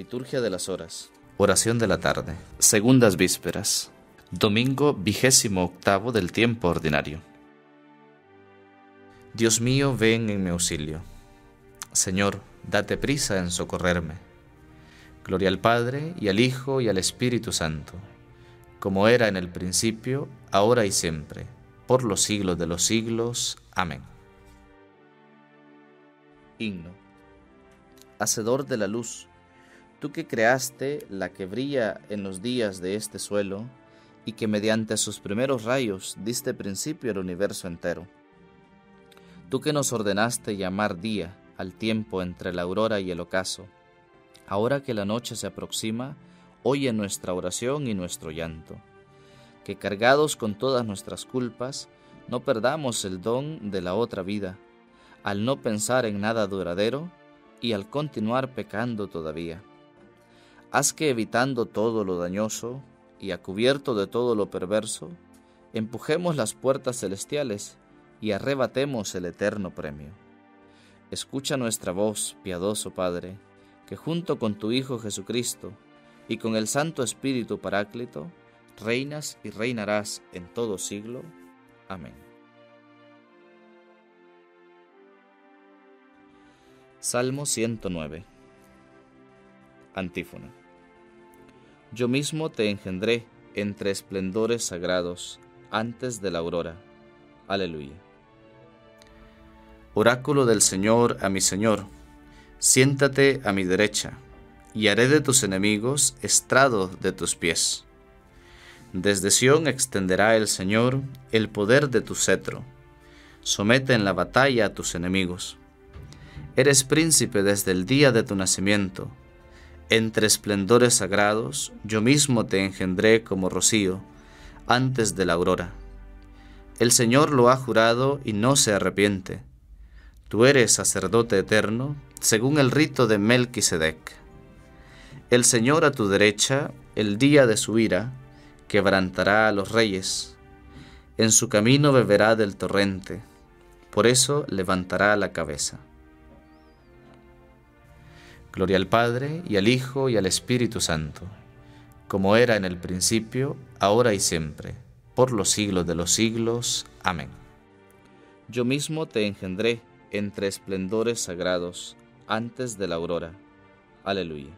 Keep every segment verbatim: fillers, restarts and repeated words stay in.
Liturgia de las horas. Oración de la tarde. Segundas vísperas. Domingo vigésimo octavo del tiempo ordinario. Dios mío, ven en mi auxilio. Señor, date prisa en socorrerme. Gloria al Padre, y al Hijo, y al Espíritu Santo, como era en el principio, ahora y siempre, por los siglos de los siglos. Amén. Himno. Hacedor de la luz, tú que creaste la que brilla en los días de este suelo, y que mediante sus primeros rayos diste principio al universo entero. Tú que nos ordenaste llamar día al tiempo entre la aurora y el ocaso, ahora que la noche se aproxima, oye nuestra oración y nuestro llanto. Que cargados con todas nuestras culpas, no perdamos el don de la otra vida, al no pensar en nada duradero y al continuar pecando todavía. Haz que, evitando todo lo dañoso y a cubierto de todo lo perverso, empujemos las puertas celestiales y arrebatemos el eterno premio. Escucha nuestra voz, piadoso Padre, que junto con tu Hijo Jesucristo y con el Santo Espíritu Paráclito, reinas y reinarás en todo siglo. Amén. Salmo ciento nueve. Antífona. Yo mismo te engendré entre esplendores sagrados, antes de la aurora. Aleluya. Oráculo del Señor a mi Señor, siéntate a mi derecha, y haré de tus enemigos estrado de tus pies. Desde Sión extenderá el Señor el poder de tu cetro. Somete en la batalla a tus enemigos. Eres príncipe desde el día de tu nacimiento. Entre esplendores sagrados, yo mismo te engendré como rocío, antes de la aurora. El Señor lo ha jurado y no se arrepiente. Tú eres sacerdote eterno, según el rito de Melquisedec. El Señor a tu derecha, el día de su ira, quebrantará a los reyes. En su camino beberá del torrente, por eso levantará la cabeza. Gloria al Padre, y al Hijo, y al Espíritu Santo, como era en el principio, ahora y siempre, por los siglos de los siglos. Amén. Yo mismo te engendré entre esplendores sagrados, antes de la aurora. Aleluya.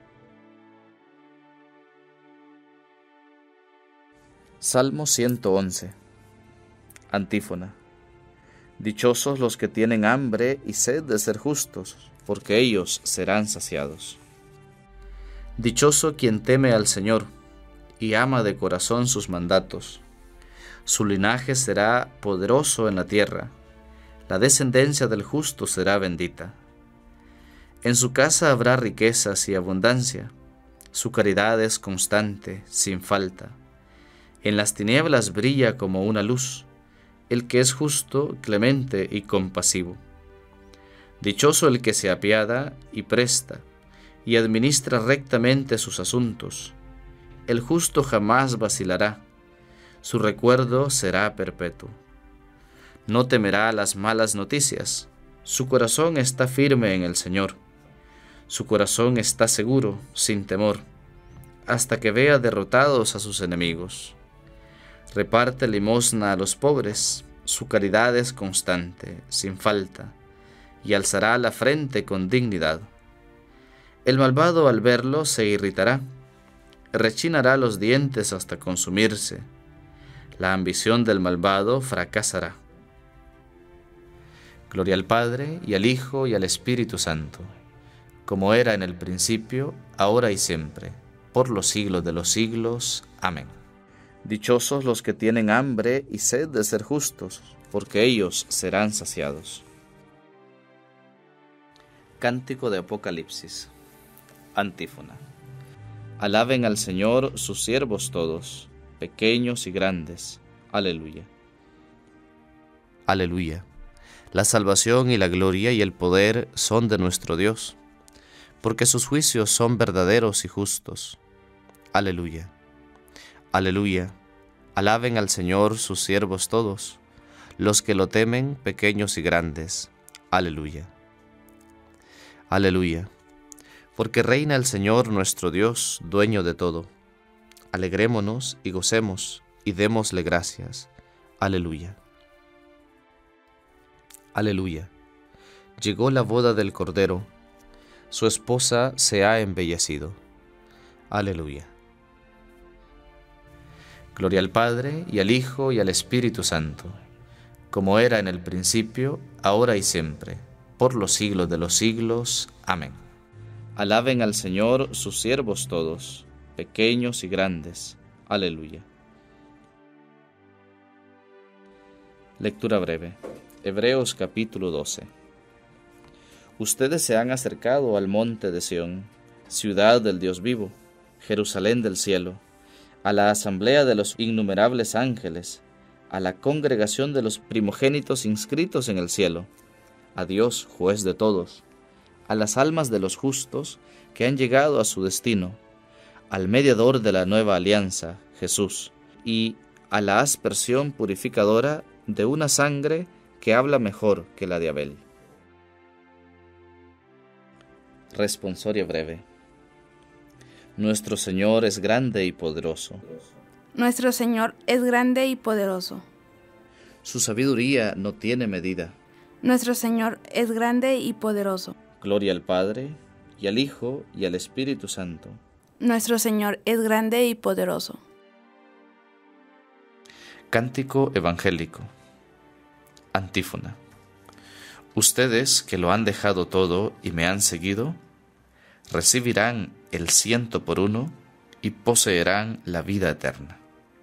Salmo ciento once. Antífona. Dichosos los que tienen hambre y sed de ser justos, porque ellos serán saciados. Dichoso quien teme al Señor y ama de corazón sus mandatos. Su linaje será poderoso en la tierra, la descendencia del justo será bendita. En su casa habrá riquezas y abundancia, su caridad es constante, sin falta. En las tinieblas brilla como una luz, el que es justo, clemente y compasivo. Dichoso el que se apiada y presta, y administra rectamente sus asuntos. El justo jamás vacilará, su recuerdo será perpetuo. No temerá las malas noticias, su corazón está firme en el Señor. Su corazón está seguro, sin temor, hasta que vea derrotados a sus enemigos. Reparte limosna a los pobres, su caridad es constante, sin falta, y alzará la frente con dignidad. El malvado al verlo se irritará, rechinará los dientes hasta consumirse. La ambición del malvado fracasará. Gloria al Padre, y al Hijo, y al Espíritu Santo, como era en el principio, ahora y siempre, por los siglos de los siglos. Amén. Dichosos los que tienen hambre y sed de ser justos, porque ellos serán saciados. Cántico de Apocalipsis. Antífona. Alaben al Señor sus siervos todos, pequeños y grandes. Aleluya. Aleluya. La salvación y la gloria y el poder son de nuestro Dios, porque sus juicios son verdaderos y justos. Aleluya. Aleluya. Alaben al Señor sus siervos todos, los que lo temen, pequeños y grandes. Aleluya. Aleluya. Porque reina el Señor nuestro Dios, dueño de todo. Alegrémonos y gocemos, y démosle gracias. Aleluya. Aleluya. Llegó la boda del Cordero, su esposa se ha embellecido. Aleluya. Gloria al Padre, y al Hijo, y al Espíritu Santo, como era en el principio, ahora y siempre, por los siglos de los siglos. Amén. Alaben al Señor sus siervos todos, pequeños y grandes. Aleluya. Lectura breve. Hebreos capítulo doce. Ustedes se han acercado al monte de Sión, ciudad del Dios vivo, Jerusalén del cielo, a la asamblea de los innumerables ángeles, a la congregación de los primogénitos inscritos en el cielo, a Dios, juez de todos, a las almas de los justos que han llegado a su destino, al mediador de la nueva alianza, Jesús, y a la aspersión purificadora de una sangre que habla mejor que la de Abel. Responsorio breve. Nuestro Señor es grande y poderoso. Nuestro Señor es grande y poderoso. Su sabiduría no tiene medida. Nuestro Señor es grande y poderoso. Gloria al Padre, y al Hijo, y al Espíritu Santo. Nuestro Señor es grande y poderoso. Cántico evangélico. Antífona. Ustedes que lo han dejado todo y me han seguido, recibirán el ciento por uno y poseerán la vida eterna.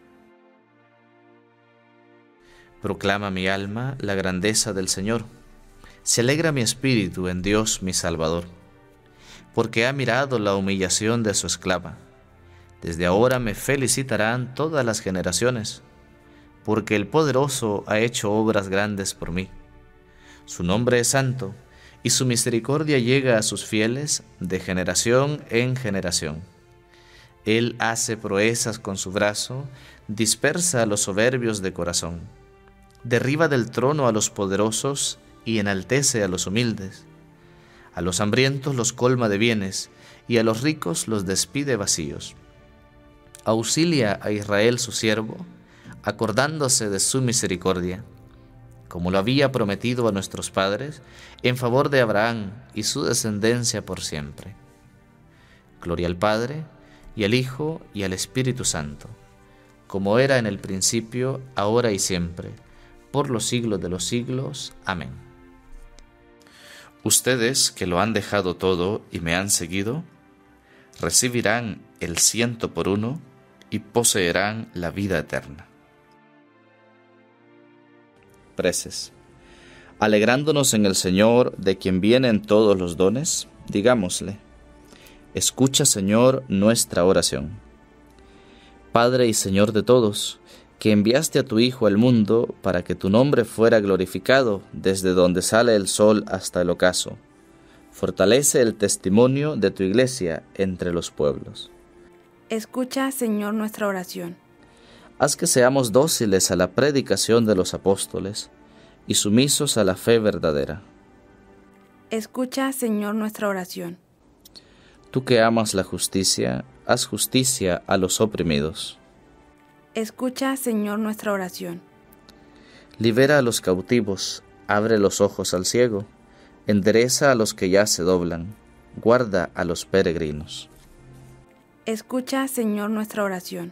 Proclama mi alma la grandeza del Señor. Se alegra mi espíritu en Dios mi Salvador, porque ha mirado la humillación de su esclava. Desde ahora me felicitarán todas las generaciones, porque el Poderoso ha hecho obras grandes por mí. Su nombre es santo, y su misericordia llega a sus fieles de generación en generación. Él hace proezas con su brazo, dispersa a los soberbios de corazón. Derriba del trono a los poderosos y enaltece a los humildes. A los hambrientos los colma de bienes, y a los ricos los despide vacíos. Auxilia a Israel su siervo, acordándose de su misericordia, como lo había prometido a nuestros padres, en favor de Abraham y su descendencia por siempre. Gloria al Padre, y al Hijo, y al Espíritu Santo, como era en el principio, ahora y siempre, por los siglos de los siglos. Amén. Ustedes que lo han dejado todo y me han seguido, recibirán el ciento por uno y poseerán la vida eterna. Preces. Alegrándonos en el Señor, de quien vienen todos los dones, digámosle: escucha, Señor, nuestra oración. Padre y Señor de todos, que enviaste a tu Hijo al mundo para que tu nombre fuera glorificado desde donde sale el sol hasta el ocaso, fortalece el testimonio de tu Iglesia entre los pueblos. Escucha, Señor, nuestra oración. Haz que seamos dóciles a la predicación de los apóstoles y sumisos a la fe verdadera. Escucha, Señor, nuestra oración. Tú que amas la justicia, haz justicia a los oprimidos. Escucha, Señor, nuestra oración. Libera a los cautivos, abre los ojos al ciego, endereza a los que ya se doblan, guarda a los peregrinos. Escucha, Señor, nuestra oración.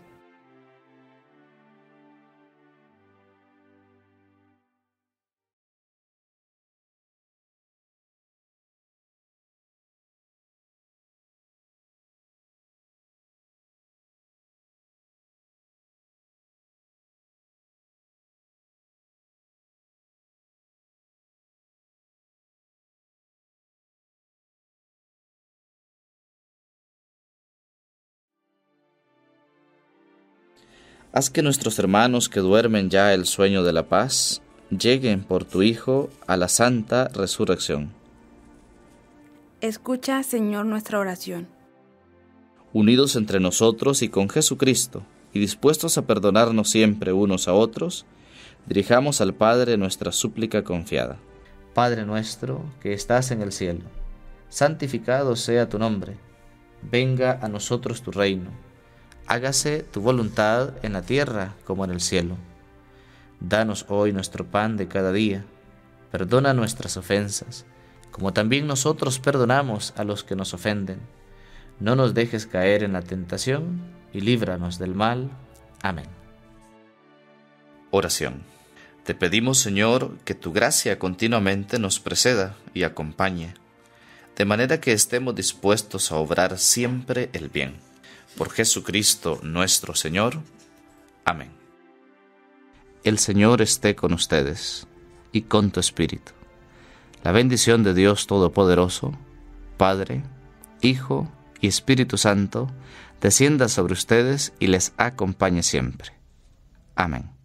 Haz que nuestros hermanos que duermen ya el sueño de la paz, lleguen por tu Hijo a la santa resurrección. Escucha, Señor, nuestra oración. Unidos entre nosotros y con Jesucristo, y dispuestos a perdonarnos siempre unos a otros, dirijamos al Padre nuestra súplica confiada. Padre nuestro, que estás en el cielo, santificado sea tu nombre. Venga a nosotros tu reino. Hágase tu voluntad en la tierra como en el cielo. Danos hoy nuestro pan de cada día. Perdona nuestras ofensas, como también nosotros perdonamos a los que nos ofenden. No nos dejes caer en la tentación y líbranos del mal. Amén. Oración. Te pedimos, Señor, que tu gracia continuamente nos preceda y acompañe, de manera que estemos dispuestos a obrar siempre el bien. Por Jesucristo nuestro Señor. Amén. El Señor esté con ustedes y con tu espíritu. La bendición de Dios Todopoderoso, Padre, Hijo y Espíritu Santo, descienda sobre ustedes y les acompañe siempre. Amén.